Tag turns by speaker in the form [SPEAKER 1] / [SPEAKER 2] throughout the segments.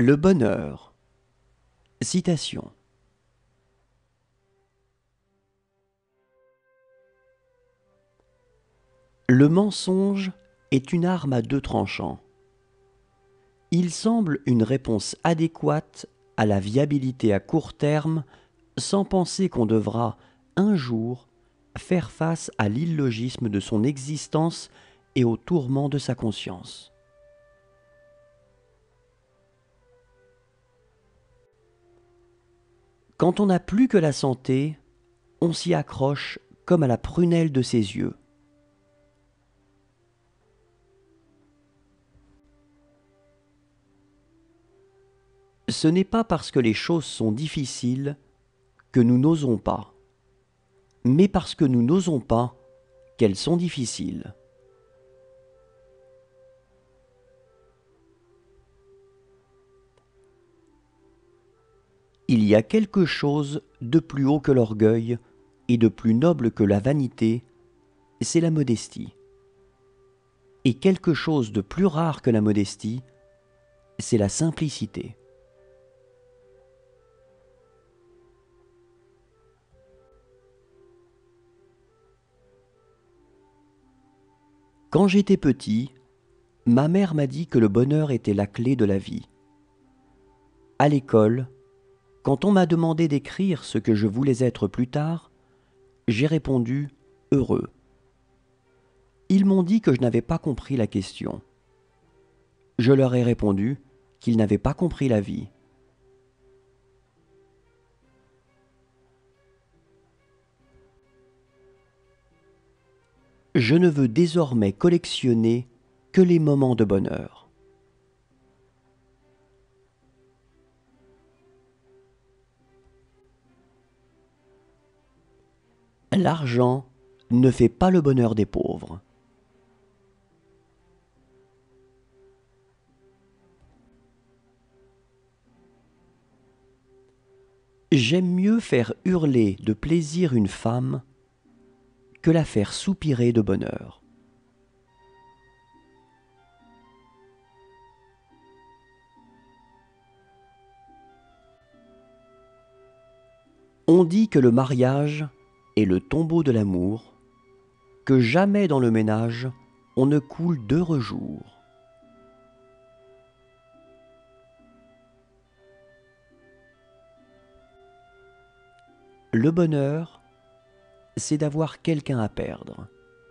[SPEAKER 1] Le bonheur. Citation. Le mensonge est une arme à deux tranchants. Il semble une réponse adéquate à la viabilité à court terme, sans penser qu'on devra, un jour, faire face à l'illogisme de son existence et aux tourments de sa conscience. Quand on n'a plus que la santé, on s'y accroche comme à la prunelle de ses yeux. Ce n'est pas parce que les choses sont difficiles que nous n'osons pas, mais parce que nous n'osons pas qu'elles sont difficiles. Il y a quelque chose de plus haut que l'orgueil et de plus noble que la vanité, c'est la modestie. Et quelque chose de plus rare que la modestie, c'est la simplicité. Quand j'étais petit, ma mère m'a dit que le bonheur était la clé de la vie. À l'école, quand on m'a demandé d'écrire ce que je voulais être plus tard, j'ai répondu « heureux ». Ils m'ont dit que je n'avais pas compris la question. Je leur ai répondu qu'ils n'avaient pas compris la vie. Je ne veux désormais collectionner que les moments de bonheur. L'argent ne fait pas le bonheur des pauvres. J'aime mieux faire hurler de plaisir une femme que la faire soupirer de bonheur. On dit que le mariage est le tombeau de l'amour, que jamais dans le ménage on ne coule d'heureux jours. Le bonheur, c'est d'avoir quelqu'un à perdre.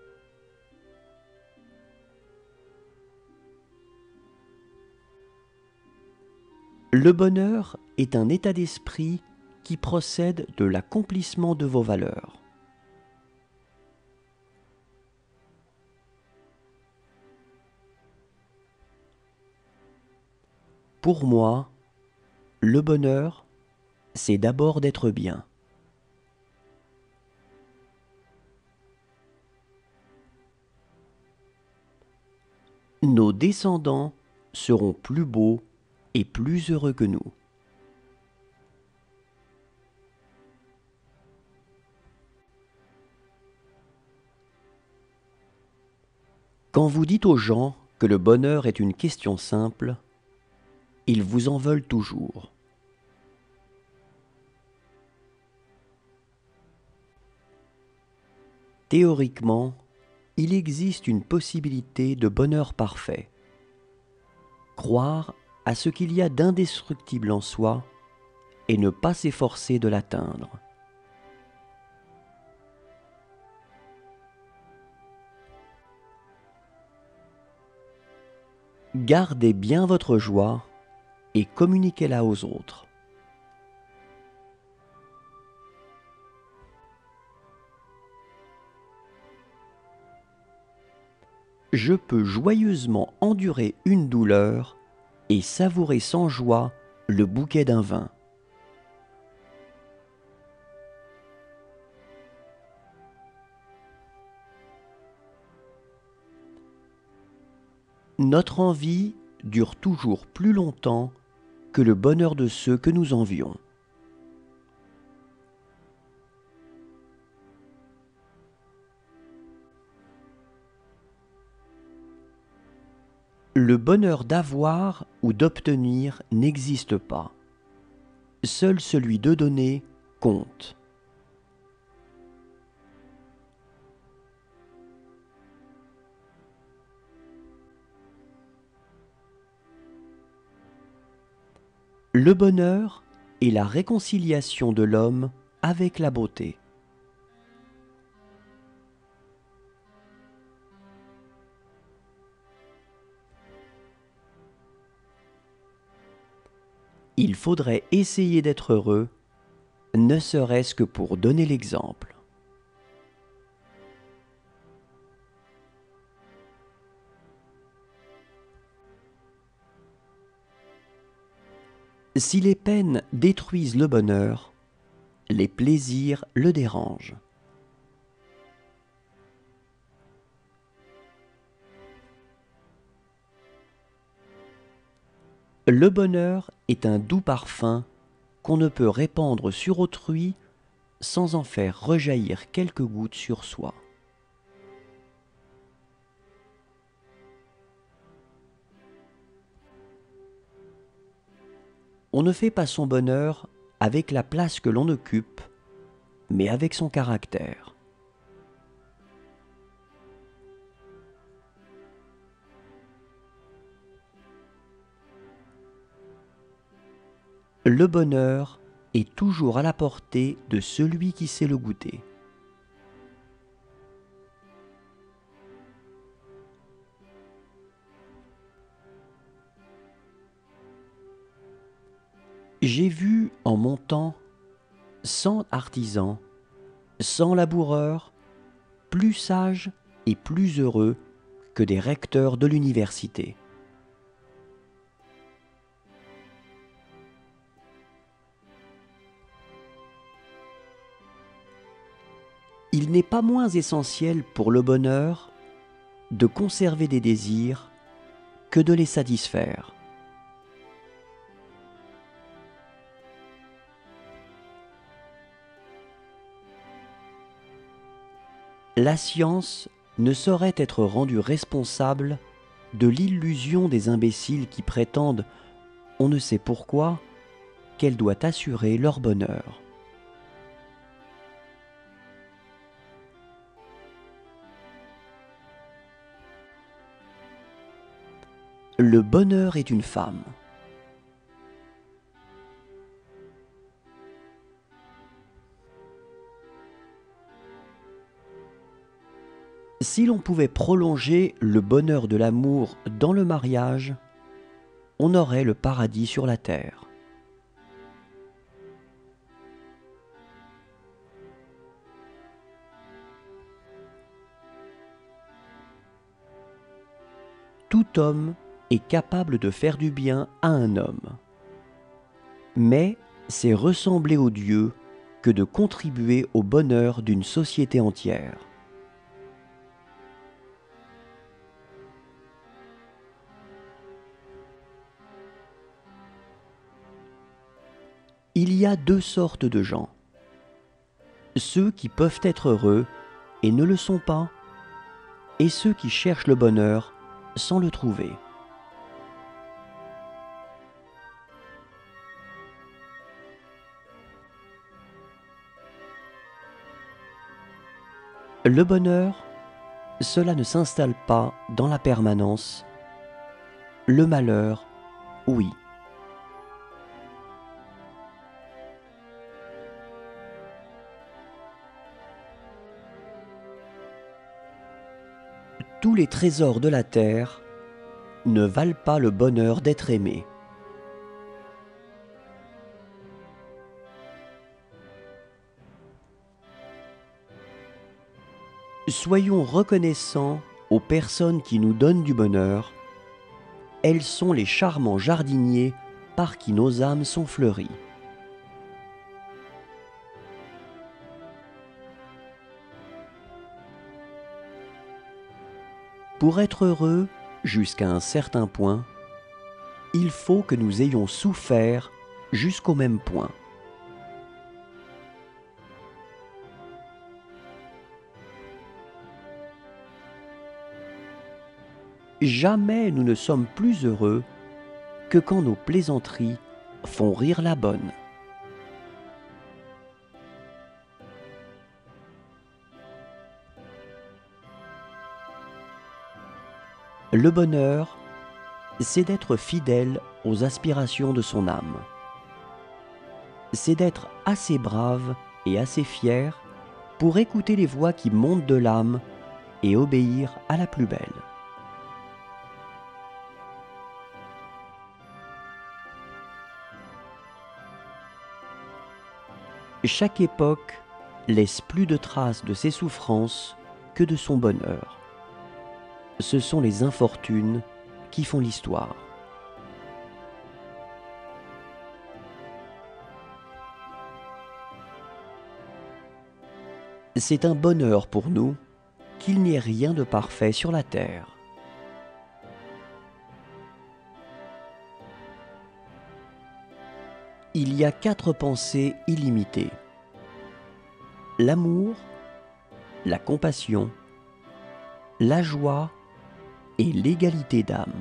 [SPEAKER 1] Le bonheur est un état d'esprit qui procède de l'accomplissement de vos valeurs. Pour moi, le bonheur, c'est d'abord d'être bien. Nos descendants seront plus beaux et plus heureux que nous. Quand vous dites aux gens que le bonheur est une question simple, ils vous en veulent toujours. Théoriquement, il existe une possibilité de bonheur parfait. Croire à ce qu'il y a d'indestructible en soi et ne pas s'efforcer de l'atteindre. Gardez bien votre joie et communiquez-la aux autres. Je peux joyeusement endurer une douleur et savourer sans joie le bouquet d'un vin. Notre envie dure toujours plus longtemps que le bonheur de ceux que nous envions. Le bonheur d'avoir ou d'obtenir n'existe pas. Seul celui de donner compte. Le bonheur est la réconciliation de l'homme avec la beauté. Il faudrait essayer d'être heureux, ne serait-ce que pour donner l'exemple. Si les peines détruisent le bonheur, les plaisirs le dérangent. Le bonheur est un doux parfum qu'on ne peut répandre sur autrui sans en faire rejaillir quelques gouttes sur soi. On ne fait pas son bonheur avec la place que l'on occupe, mais avec son caractère. Le bonheur est toujours à la portée de celui qui sait le goûter. J'ai vu en mon temps 100 artisans, 100 laboureurs, plus sages et plus heureux que des recteurs de l'université. Il n'est pas moins essentiel pour le bonheur de conserver des désirs que de les satisfaire. La science ne saurait être rendue responsable de l'illusion des imbéciles qui prétendent, on ne sait pourquoi, qu'elle doit assurer leur bonheur. Le bonheur est une femme. Si l'on pouvait prolonger le bonheur de l'amour dans le mariage, on aurait le paradis sur la terre. Tout homme est capable de faire du bien à un homme. Mais c'est ressembler aux dieux que de contribuer au bonheur d'une société entière. Il y a deux sortes de gens. Ceux qui peuvent être heureux et ne le sont pas, et ceux qui cherchent le bonheur sans le trouver. Le bonheur, cela ne s'installe pas dans la permanence. Le malheur, oui. Tous les trésors de la terre ne valent pas le bonheur d'être aimé. Soyons reconnaissants aux personnes qui nous donnent du bonheur. Elles sont les charmants jardiniers par qui nos âmes sont fleuries. Pour être heureux, jusqu'à un certain point, il faut que nous ayons souffert jusqu'au même point. jamais nous ne sommes plus heureux que quand nos plaisanteries font rire la bonne. Le bonheur, c'est d'être fidèle aux aspirations de son âme. C'est d'être assez brave et assez fier pour écouter les voix qui montent de l'âme et obéir à la plus belle. Chaque époque laisse plus de traces de ses souffrances que de son bonheur. Ce sont les infortunes qui font l'histoire. C'est un bonheur pour nous qu'il n'y ait rien de parfait sur la terre. Il y a 4 pensées illimitées: l'amour, la compassion, la joie et l'égalité d'âme.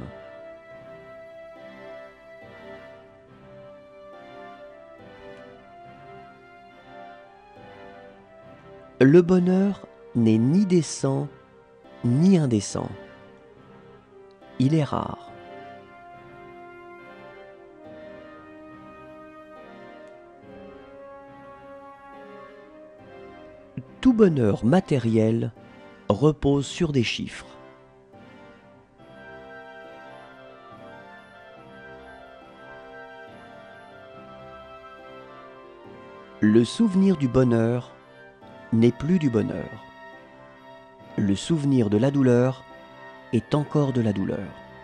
[SPEAKER 1] Le bonheur n'est ni décent ni indécent. Il est rare. Tout bonheur matériel repose sur des chiffres. Le souvenir du bonheur n'est plus du bonheur. Le souvenir de la douleur est encore de la douleur.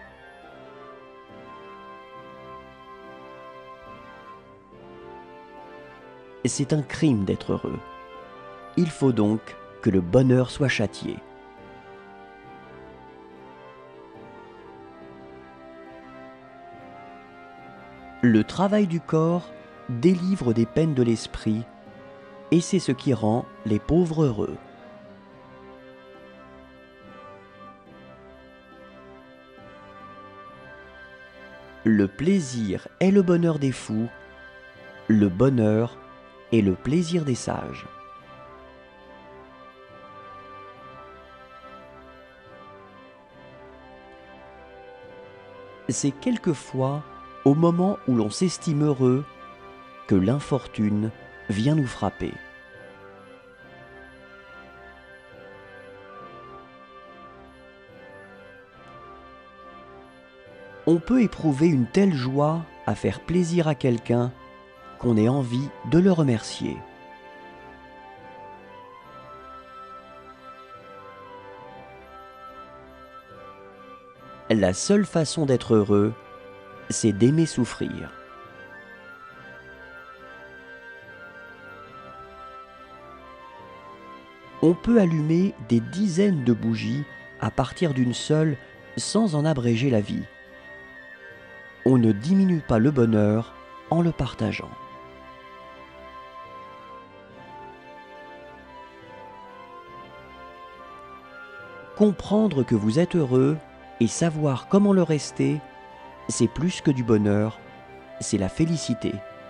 [SPEAKER 1] C'est un crime d'être heureux. Il faut donc que le bonheur soit châtié. Le travail du corps délivre des peines de l'esprit, et c'est ce qui rend les pauvres heureux. Le plaisir est le bonheur des fous, le bonheur est le plaisir des sages. C'est quelquefois au moment où l'on s'estime heureux que l'infortune vient nous frapper. On peut éprouver une telle joie à faire plaisir à quelqu'un qu'on ait envie de le remercier. La seule façon d'être heureux, c'est d'aimer souffrir. On peut allumer des dizaines de bougies à partir d'une seule sans en abréger la vie. On ne diminue pas le bonheur en le partageant. Comprendre que vous êtes heureux et savoir comment le rester, c'est plus que du bonheur, c'est la félicité.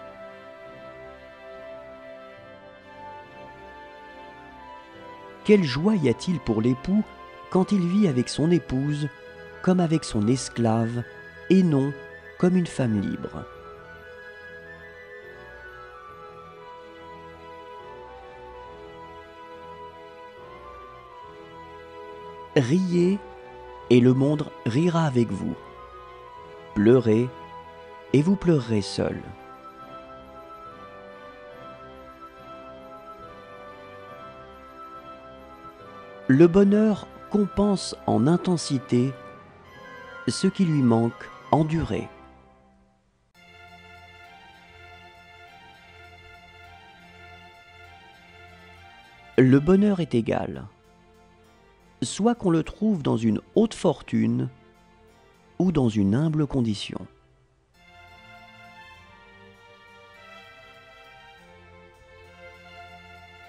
[SPEAKER 1] Quelle joie y a-t-il pour l'époux quand il vit avec son épouse comme avec son esclave et non comme une femme libre. Riez et le monde rira avec vous. Pleurez et vous pleurerez seul. Le bonheur compense en intensité ce qui lui manque en durée. Le bonheur est égal, soit qu'on le trouve dans une haute fortune ou dans une humble condition.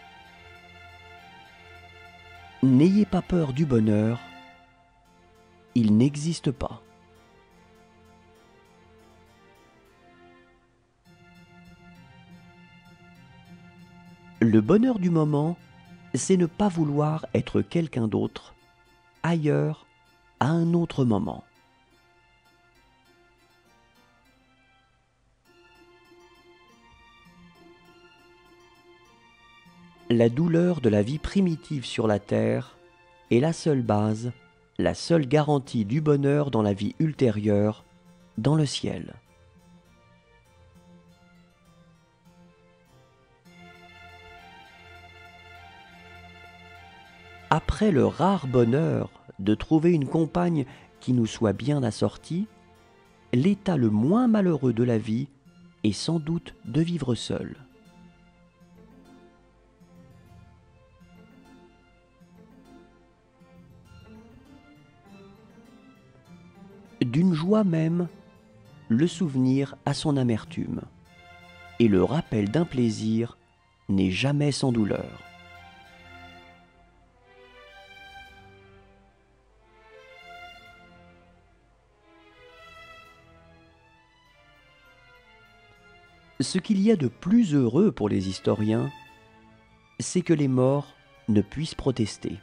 [SPEAKER 1] N'ayez pas peur du bonheur, il n'existe pas. Le bonheur du moment, c'est ne pas vouloir être quelqu'un d'autre, ailleurs, à un autre moment. La douleur de la vie primitive sur la terre est la seule base, la seule garantie du bonheur dans la vie ultérieure, dans le ciel. Après le rare bonheur de trouver une compagne qui nous soit bien assortie, l'état le moins malheureux de la vie est sans doute de vivre seul. D'une joie même, le souvenir a son amertume, et le rappel d'un plaisir n'est jamais sans douleur. Ce qu'il y a de plus heureux pour les historiens, c'est que les morts ne puissent protester.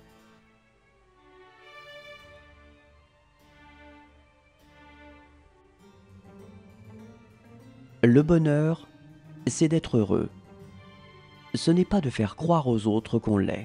[SPEAKER 1] Le bonheur, c'est d'être heureux. Ce n'est pas de faire croire aux autres qu'on l'est.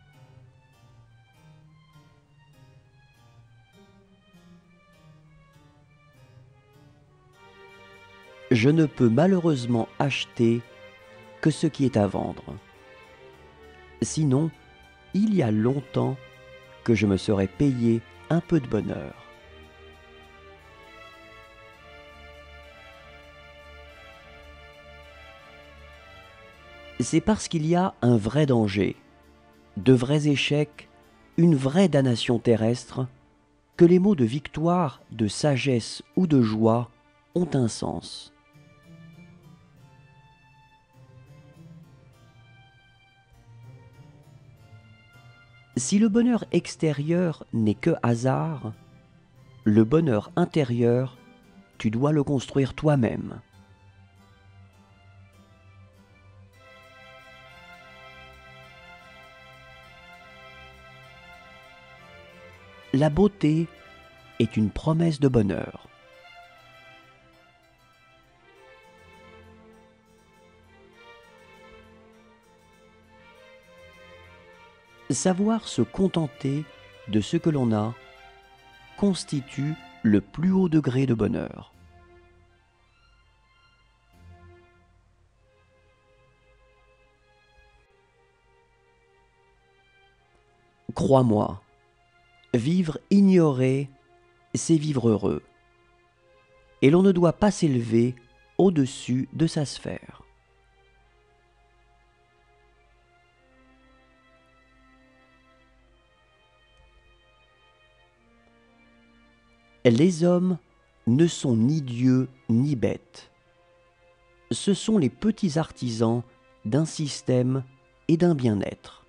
[SPEAKER 1] Je ne peux malheureusement acheter que ce qui est à vendre. Sinon, il y a longtemps que je me serais payé un peu de bonheur. C'est parce qu'il y a un vrai danger, de vrais échecs, une vraie damnation terrestre, que les mots de victoire, de sagesse ou de joie ont un sens. Si le bonheur extérieur n'est que hasard, le bonheur intérieur, tu dois le construire toi-même. La beauté est une promesse de bonheur. Savoir se contenter de ce que l'on a constitue le plus haut degré de bonheur. Crois-moi, vivre ignoré, c'est vivre heureux. Et l'on ne doit pas s'élever au-dessus de sa sphère. Les hommes ne sont ni dieux ni bêtes. Ce sont les petits artisans d'un système et d'un bien-être.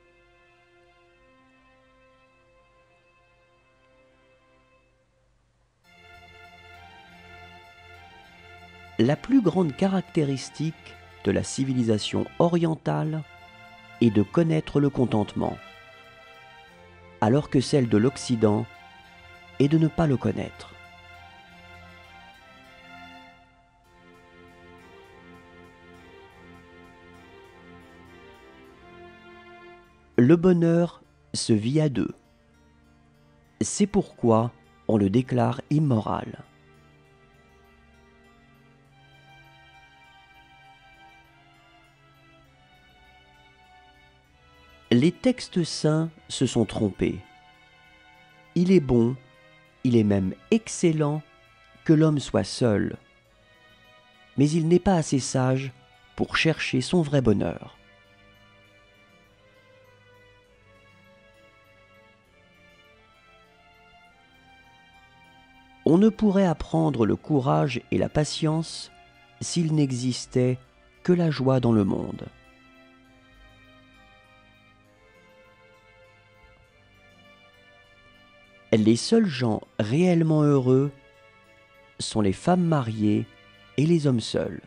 [SPEAKER 1] La plus grande caractéristique de la civilisation orientale est de connaître le contentement, alors que celle de l'Occident est de ne pas le connaître. Le bonheur se vit à deux. C'est pourquoi on le déclare immoral. Les textes saints se sont trompés. Il est bon, il est même excellent que l'homme soit seul, mais il n'est pas assez sage pour chercher son vrai bonheur. On ne pourrait apprendre le courage et la patience s'il n'existait que la joie dans le monde. Les seuls gens réellement heureux sont les femmes mariées et les hommes seuls.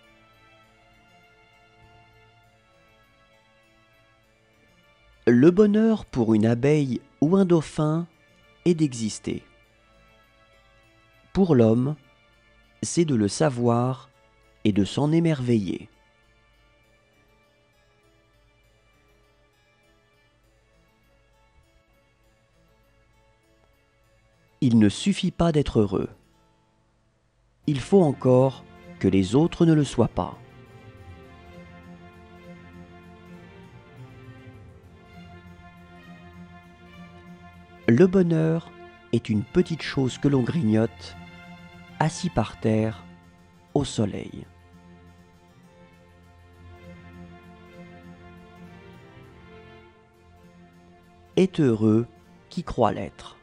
[SPEAKER 1] Le bonheur pour une abeille ou un dauphin est d'exister. Pour l'homme, c'est de le savoir et de s'en émerveiller. Il ne suffit pas d'être heureux. Il faut encore que les autres ne le soient pas. Le bonheur est une petite chose que l'on grignote, assis par terre, au soleil. Est heureux qui croit l'être.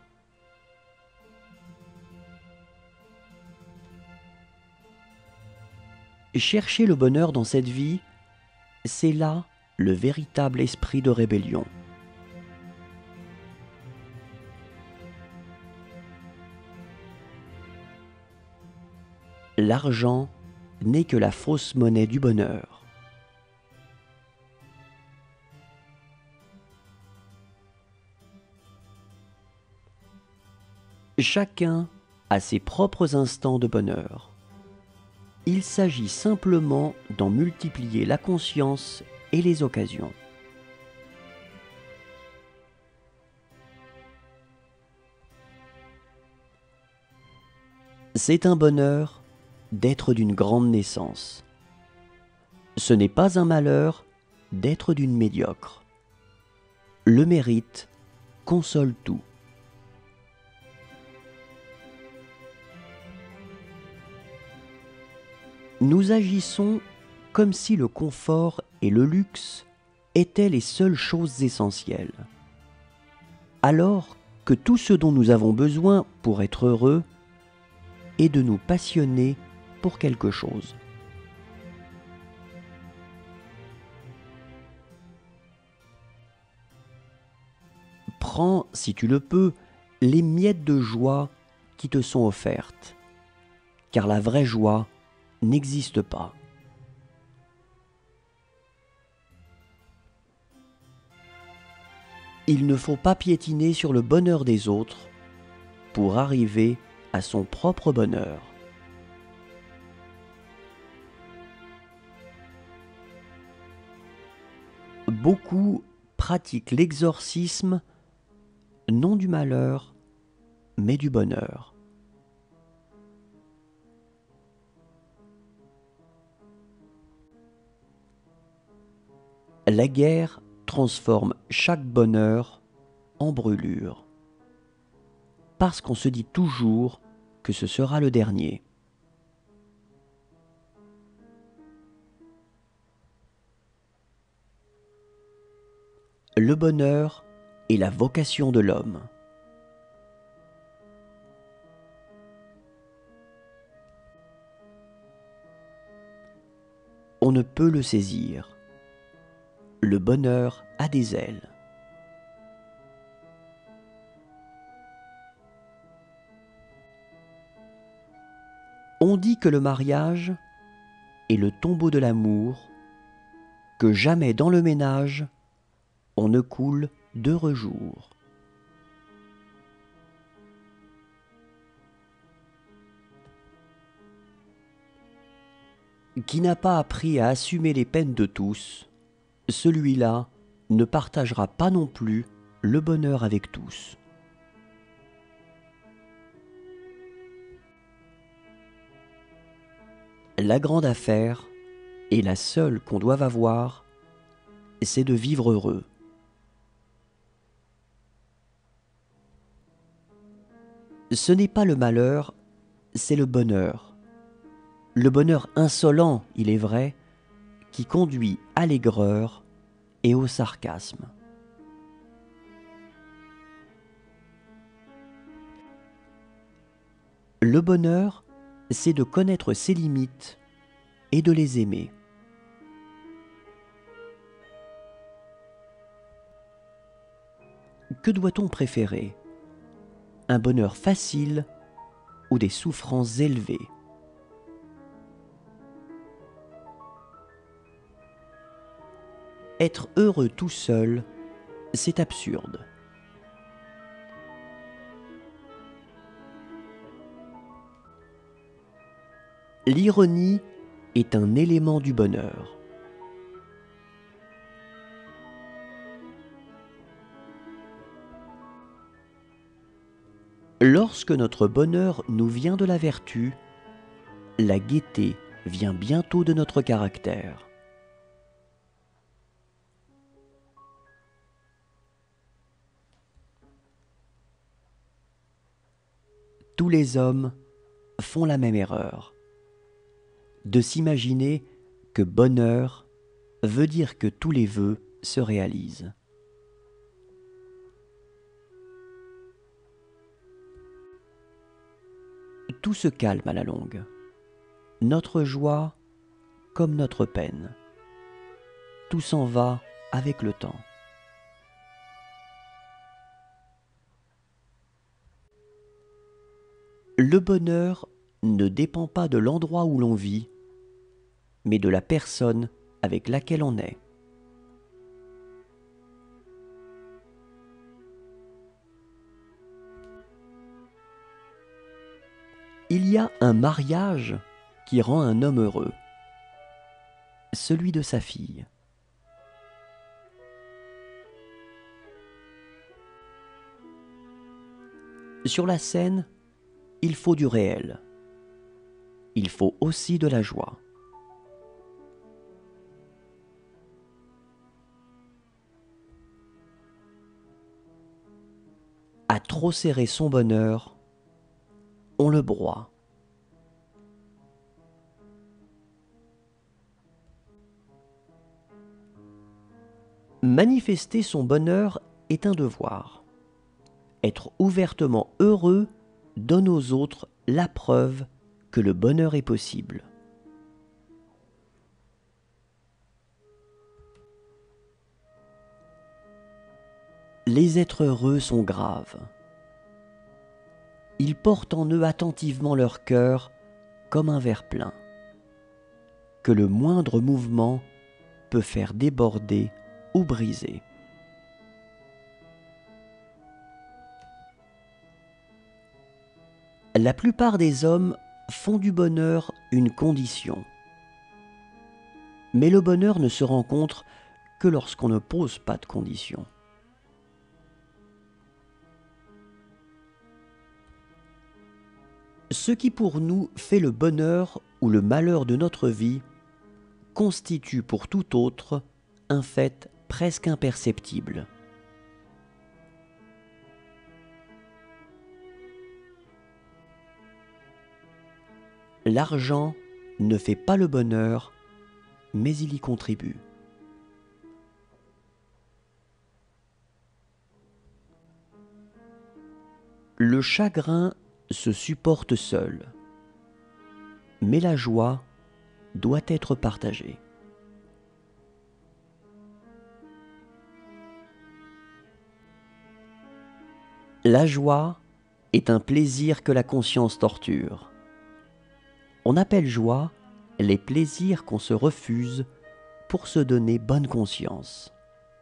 [SPEAKER 1] Chercher le bonheur dans cette vie, c'est là le véritable esprit de rébellion. L'argent n'est que la fausse monnaie du bonheur. Chacun a ses propres instants de bonheur. Il s'agit simplement d'en multiplier la conscience et les occasions. C'est un bonheur d'être d'une grande naissance. Ce n'est pas un malheur d'être d'une médiocre. Le mérite console tout. Nous agissons comme si le confort et le luxe étaient les seules choses essentielles, alors que tout ce dont nous avons besoin pour être heureux est de nous passionner pour quelque chose. Prends, si tu le peux, les miettes de joie qui te sont offertes, car la vraie joie n'existe pas. Il ne faut pas piétiner sur le bonheur des autres pour arriver à son propre bonheur. Beaucoup pratiquent l'exorcisme non du malheur, mais du bonheur. La guerre transforme chaque bonheur en brûlure, parce qu'on se dit toujours que ce sera le dernier. Le bonheur est la vocation de l'homme. On ne peut le saisir. Le bonheur a des ailes. On dit que le mariage est le tombeau de l'amour, que jamais dans le ménage on ne coule d'heureux jours. Qui n'a pas appris à assumer les peines de tous, celui-là ne partagera pas non plus le bonheur avec tous. La grande affaire, et la seule qu'on doive avoir, c'est de vivre heureux. Ce n'est pas le malheur, c'est le bonheur. Le bonheur insolent, il est vrai, qui conduit à l'aigreur et au sarcasme. Le bonheur, c'est de connaître ses limites et de les aimer. Que doit-on préférer ? un bonheur facile ou des souffrances élevées. Être heureux tout seul, c'est absurde. L'ironie est un élément du bonheur. Lorsque notre bonheur nous vient de la vertu, la gaieté vient bientôt de notre caractère. Tous les hommes font la même erreur, de s'imaginer que bonheur veut dire que tous les vœux se réalisent. Tout se calme à la longue, notre joie comme notre peine. Tout s'en va avec le temps. Le bonheur ne dépend pas de l'endroit où l'on vit, mais de la personne avec laquelle on est. Il y a un mariage qui rend un homme heureux, celui de sa fille. Sur la scène, il faut du réel. Il faut aussi de la joie. À trop serrer son bonheur, on le broie. Manifester son bonheur est un devoir. Être ouvertement heureux donne aux autres la preuve que le bonheur est possible. Les êtres heureux sont graves. Ils portent en eux attentivement leur cœur comme un verre plein, que le moindre mouvement peut faire déborder ou briser. La plupart des hommes font du bonheur une condition. Mais le bonheur ne se rencontre que lorsqu'on ne pose pas de condition. Ce qui pour nous fait le bonheur ou le malheur de notre vie constitue pour tout autre un fait presque imperceptible. L'argent ne fait pas le bonheur, mais il y contribue. Le chagrin se supporte seul, mais la joie doit être partagée. La joie est un plaisir que la conscience torture. On appelle joie les plaisirs qu'on se refuse pour se donner bonne conscience.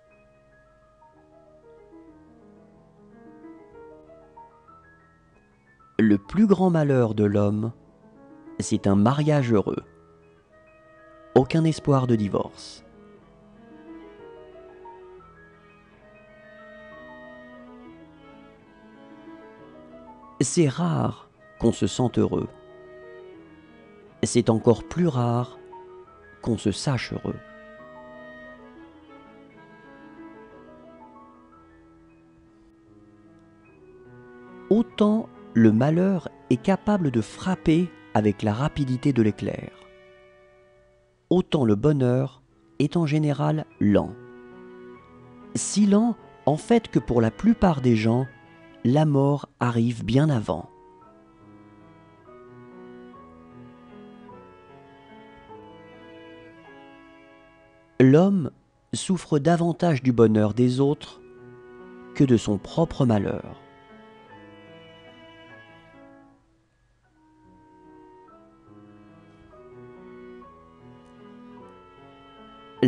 [SPEAKER 1] Le plus grand malheur de l'homme, c'est un mariage heureux. Aucun espoir de divorce. C'est rare qu'on se sente heureux. C'est encore plus rare qu'on se sache heureux. Autant le malheur est capable de frapper avec la rapidité de l'éclair, autant le bonheur est en général lent. Si lent, en fait, que pour la plupart des gens, la mort arrive bien avant. L'homme souffre davantage du bonheur des autres que de son propre malheur.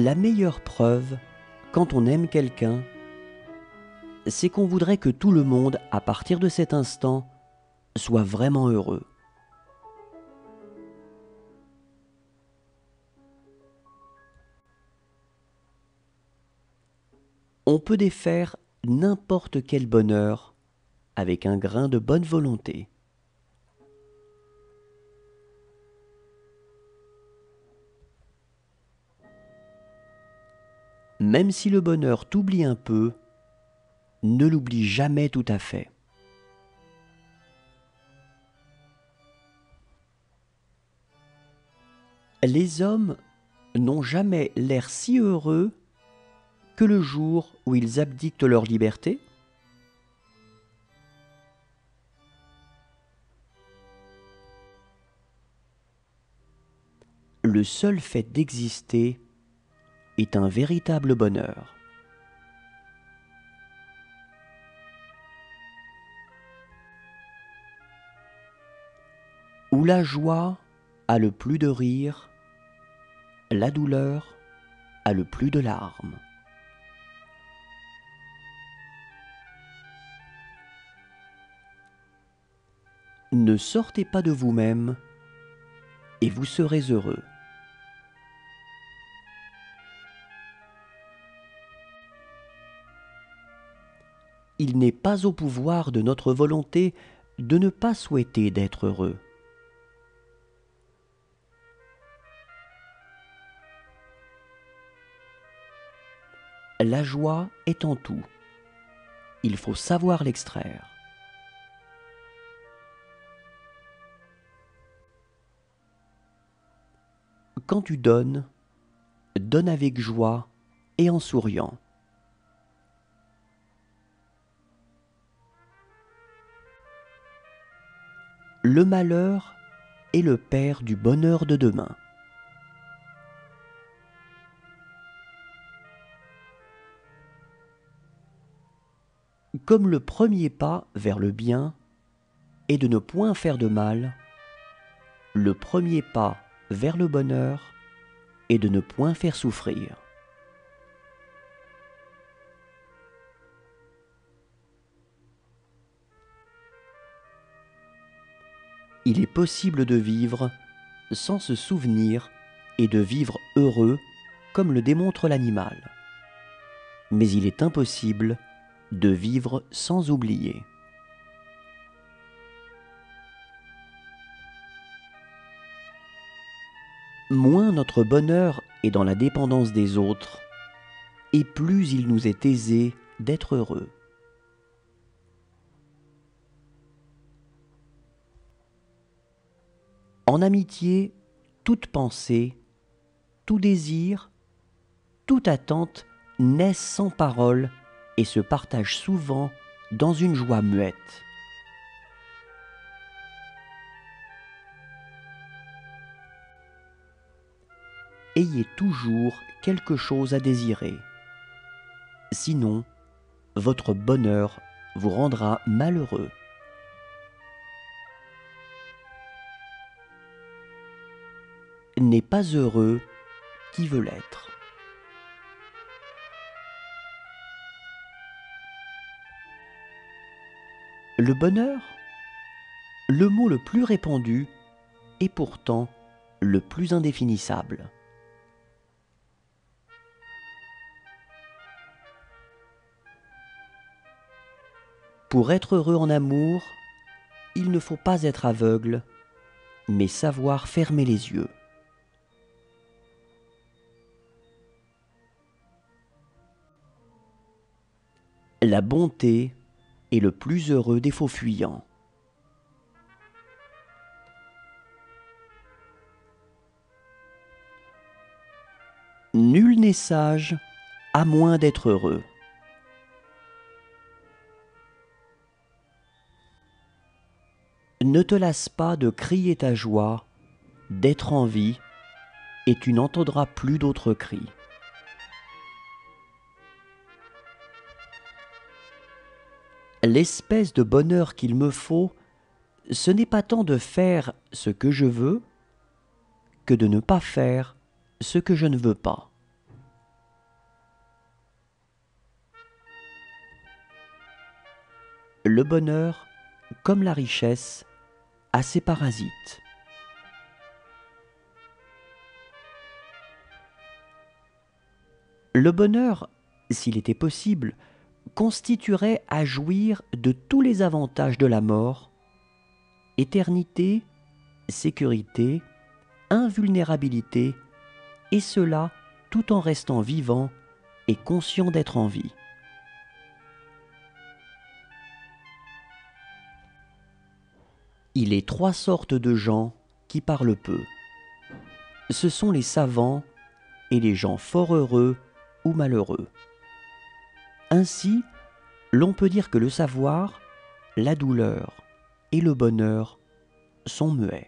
[SPEAKER 1] La meilleure preuve, quand on aime quelqu'un, c'est qu'on voudrait que tout le monde, à partir de cet instant, soit vraiment heureux. On peut défaire n'importe quel bonheur avec un grain de bonne volonté. Même si le bonheur t'oublie un peu, ne l'oublie jamais tout à fait. Les hommes n'ont jamais l'air si heureux que le jour où ils abdiquent leur liberté. Le seul fait d'exister est un véritable bonheur. Où la joie a le plus de rire, la douleur a le plus de larmes. Ne sortez pas de vous-même et vous serez heureux. Il n'est pas au pouvoir de notre volonté de ne pas souhaiter d'être heureux. La joie est en tout. Il faut savoir l'extraire. Quand tu donnes, donne avec joie et en souriant. Le malheur est le père du bonheur de demain. Comme le premier pas vers le bien est de ne point faire de mal, le premier pas vers le bonheur est de ne point faire souffrir. Il est possible de vivre sans se souvenir et de vivre heureux comme le démontre l'animal. Mais il est impossible de vivre sans oublier. Moins notre bonheur est dans la dépendance des autres, et plus il nous est aisé d'être heureux. En amitié, toute pensée, tout désir, toute attente naissent sans parole et se partagent souvent dans une joie muette. Ayez toujours quelque chose à désirer. Sinon, votre bonheur vous rendra malheureux. N'est pas heureux qui veut l'être. Le bonheur, le mot le plus répandu et pourtant le plus indéfinissable. Pour être heureux en amour, il ne faut pas être aveugle, mais savoir fermer les yeux. La bonté est le plus heureux des faux fuyants. Nul n'est sage à moins d'être heureux. Ne te lasse pas de crier ta joie, d'être en vie, et tu n'entendras plus d'autres cris. L'espèce de bonheur qu'il me faut, ce n'est pas tant de faire ce que je veux, que de ne pas faire ce que je ne veux pas. Le bonheur, comme la richesse, a ses parasites. Le bonheur, s'il était possible, constituerait à jouir de tous les avantages de la mort: éternité, sécurité, invulnérabilité, et cela tout en restant vivant et conscient d'être en vie. Il est trois sortes de gens qui parlent peu. Ce sont les savants et les gens fort heureux ou malheureux. Ainsi, l'on peut dire que le savoir, la douleur et le bonheur sont muets.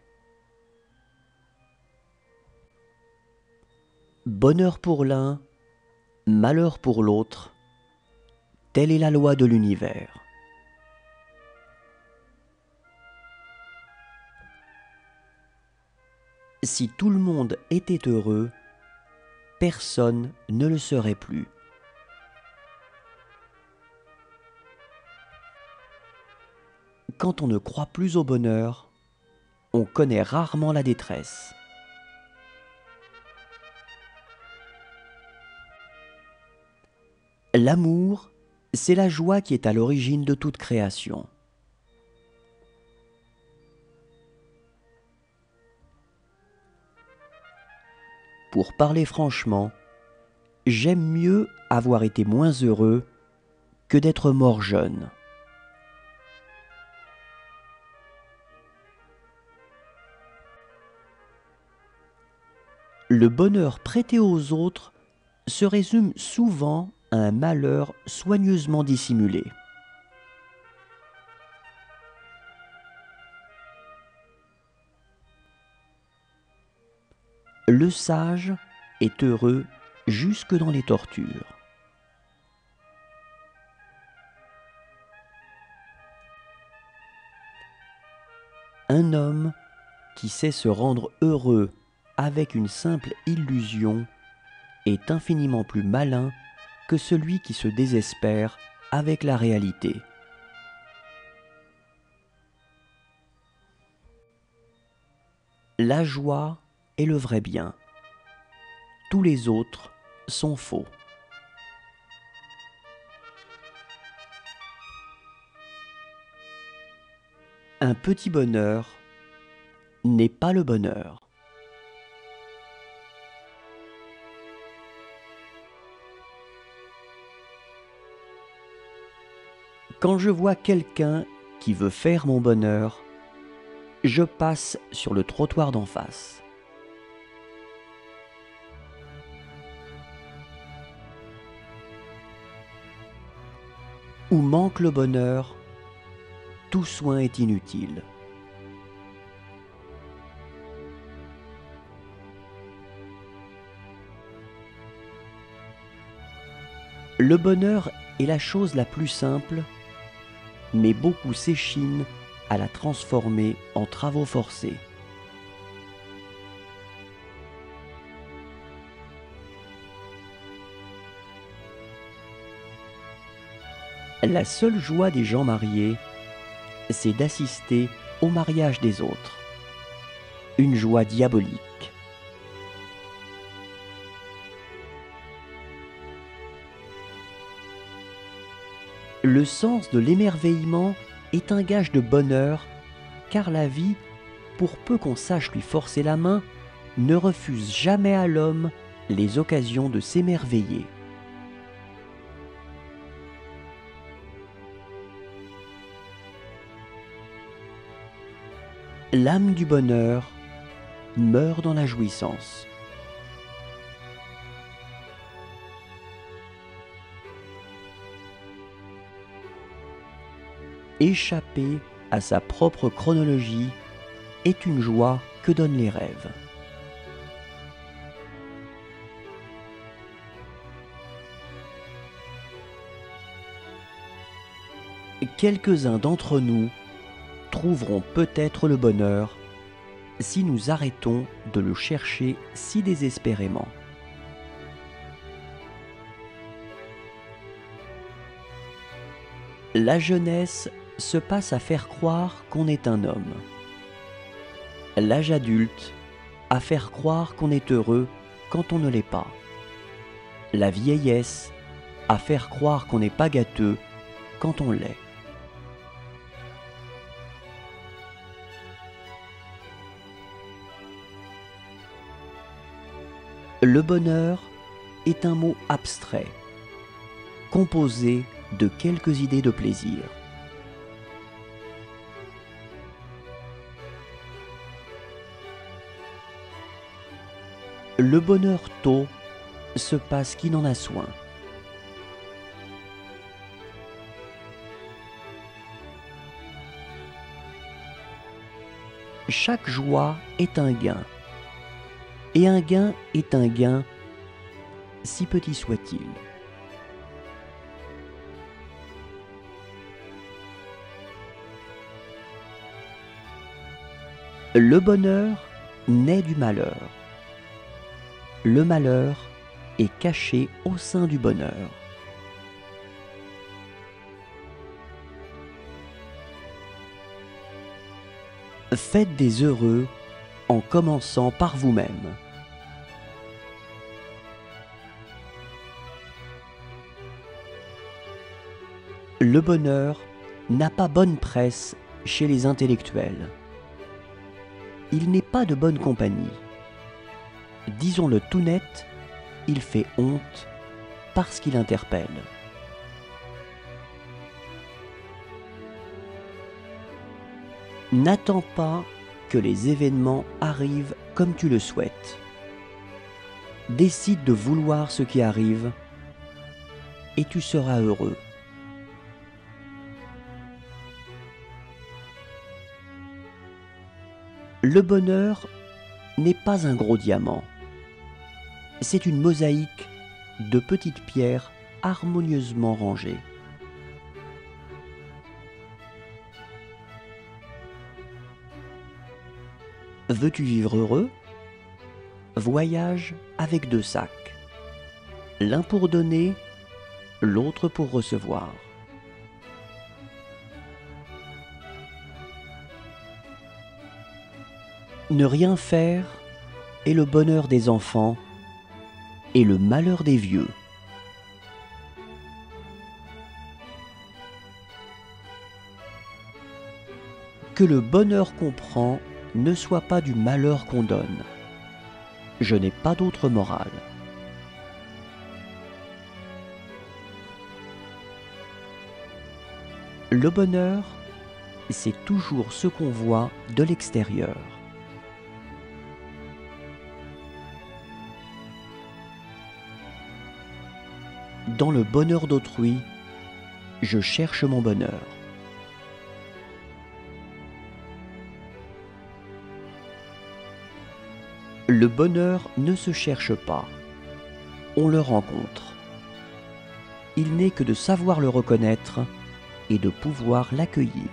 [SPEAKER 1] Bonheur pour l'un, malheur pour l'autre, telle est la loi de l'univers. Si tout le monde était heureux, personne ne le serait plus. Quand on ne croit plus au bonheur, on connaît rarement la détresse. L'amour, c'est la joie qui est à l'origine de toute création. Pour parler franchement, j'aime mieux avoir été moins heureux que d'être mort jeune. Le bonheur prêté aux autres se résume souvent à un malheur soigneusement dissimulé. Le sage est heureux jusque dans les tortures. Un homme qui sait se rendre heureux avec une simple illusion est infiniment plus malin que celui qui se désespère avec la réalité. La joie est le vrai bien. Tous les autres sont faux. Un petit bonheur n'est pas le bonheur. Quand je vois quelqu'un qui veut faire mon bonheur, je passe sur le trottoir d'en face. Où manque le bonheur, tout soin est inutile. Le bonheur est la chose la plus simple, mais beaucoup s'échinent à la transformer en travaux forcés. La seule joie des gens mariés, c'est d'assister au mariage des autres. Une joie diabolique. Le sens de l'émerveillement est un gage de bonheur, car la vie, pour peu qu'on sache lui forcer la main, ne refuse jamais à l'homme les occasions de s'émerveiller. L'âme du bonheur meurt dans la jouissance. Échapper à sa propre chronologie est une joie que donnent les rêves. Quelques-uns d'entre nous trouveront peut-être le bonheur si nous arrêtons de le chercher si désespérément. La jeunesse se passe à faire croire qu'on est un homme. L'âge adulte, à faire croire qu'on est heureux quand on ne l'est pas. La vieillesse, à faire croire qu'on n'est pas gâteux quand on l'est. Le bonheur est un mot abstrait, composé de quelques idées de plaisir. Le bonheur tôt se passe qui n'en a soin. Chaque joie est un gain, et un gain est un gain, si petit soit-il. Le bonheur naît du malheur. Le malheur est caché au sein du bonheur. Faites des heureux en commençant par vous-même. Le bonheur n'a pas bonne presse chez les intellectuels. Il n'est pas de bonne compagnie. Disons-le tout net, il fait honte parce qu'il interpelle. N'attends pas que les événements arrivent comme tu le souhaites. Décide de vouloir ce qui arrive et tu seras heureux. Le bonheur n'est pas un gros diamant. C'est une mosaïque de petites pierres harmonieusement rangées. Veux-tu vivre heureux? Voyage avec 2 sacs. L'un pour donner, l'autre pour recevoir. Ne rien faire est le bonheur des enfants et le malheur des vieux. Que le bonheur qu'on prend ne soit pas du malheur qu'on donne. Je n'ai pas d'autre morale. Le bonheur, c'est toujours ce qu'on voit de l'extérieur. Dans le bonheur d'autrui, je cherche mon bonheur. Le bonheur ne se cherche pas, on le rencontre. Il n'est que de savoir le reconnaître et de pouvoir l'accueillir.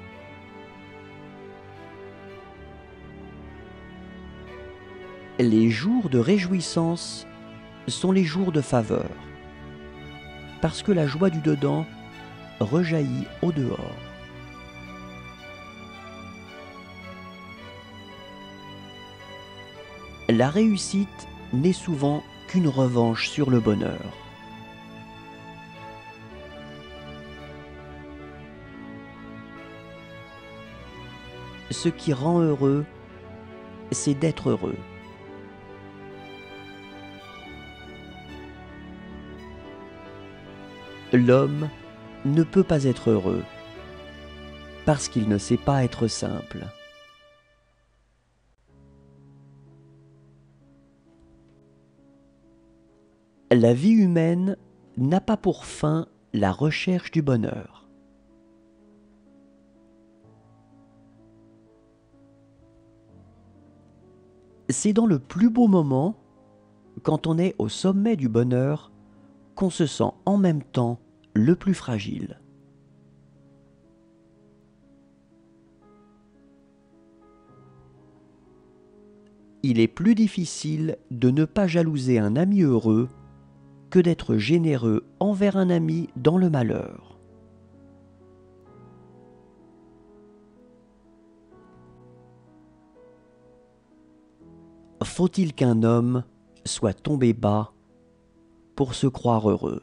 [SPEAKER 1] Les jours de réjouissance sont les jours de faveur, parce que la joie du dedans rejaillit au dehors. La réussite n'est souvent qu'une revanche sur le bonheur. Ce qui rend heureux, c'est d'être heureux. L'homme ne peut pas être heureux parce qu'il ne sait pas être simple. La vie humaine n'a pas pour fin la recherche du bonheur. C'est dans le plus beau moment, quand on est au sommet du bonheur, qu'on se sent en même temps le plus fragile. Il est plus difficile de ne pas jalouser un ami heureux que d'être généreux envers un ami dans le malheur. faut-il qu'un homme soit tombé bas pour se croire heureux?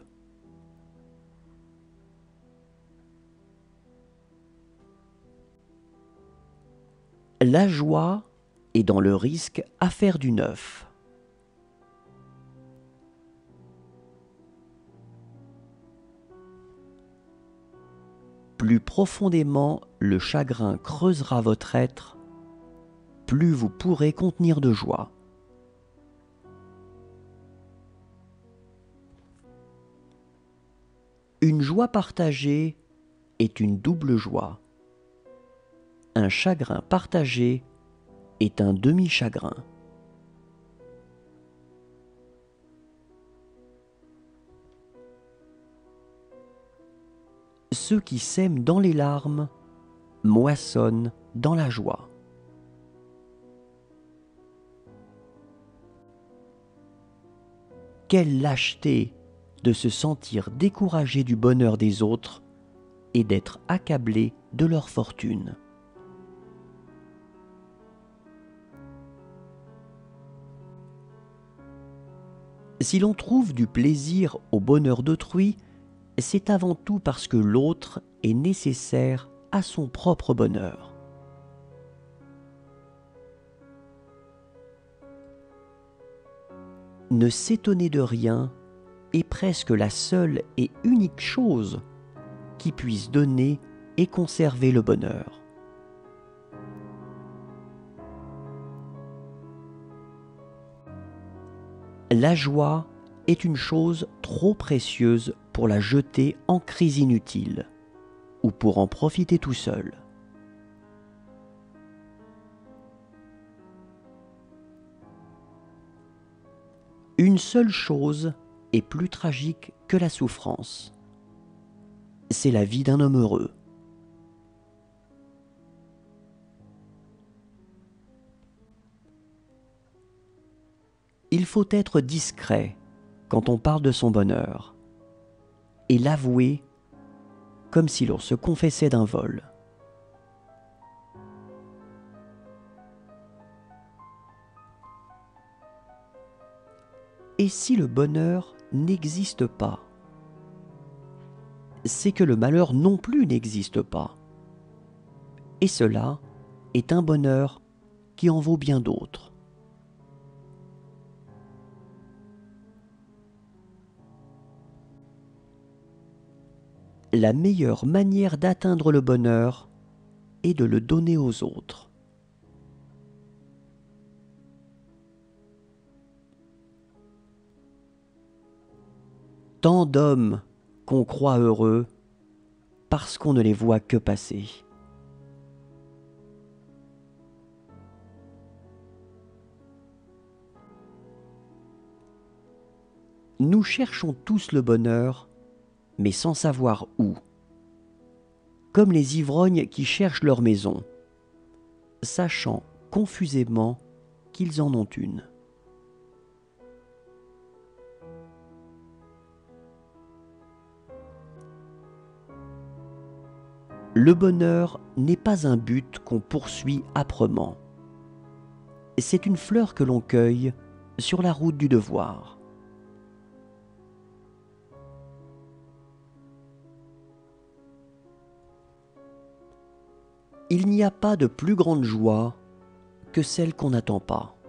[SPEAKER 1] La joie est dans le risque à faire du neuf. Plus profondément le chagrin creusera votre être, plus vous pourrez contenir de joie. Une joie partagée est une double joie. Un chagrin partagé est un demi-chagrin. Ceux qui sèment dans les larmes moissonnent dans la joie. Quelle lâcheté de se sentir découragé du bonheur des autres et d'être accablé de leur fortune. Si l'on trouve du plaisir au bonheur d'autrui, c'est avant tout parce que l'autre est nécessaire à son propre bonheur. Ne s'étonner de rien est presque la seule et unique chose qui puisse donner et conserver le bonheur. La joie est une chose trop précieuse pour la jeter en crise inutile ou pour en profiter tout seul. Une seule chose est plus tragique que la souffrance. C'est la vie d'un homme heureux. Il faut être discret quand on parle de son bonheur et l'avouer comme si l'on se confessait d'un vol. Et si le bonheur n'existe pas, c'est que le malheur non plus n'existe pas. Et cela est un bonheur qui en vaut bien d'autres. La meilleure manière d'atteindre le bonheur est de le donner aux autres. Tant d'hommes qu'on croit heureux parce qu'on ne les voit que passer. Nous cherchons tous le bonheur, mais sans savoir où. Comme les ivrognes qui cherchent leur maison, sachant confusément qu'ils en ont une. Le bonheur n'est pas un but qu'on poursuit âprement. C'est une fleur que l'on cueille sur la route du devoir. Il n'y a pas de plus grande joie que celle qu'on n'attend pas.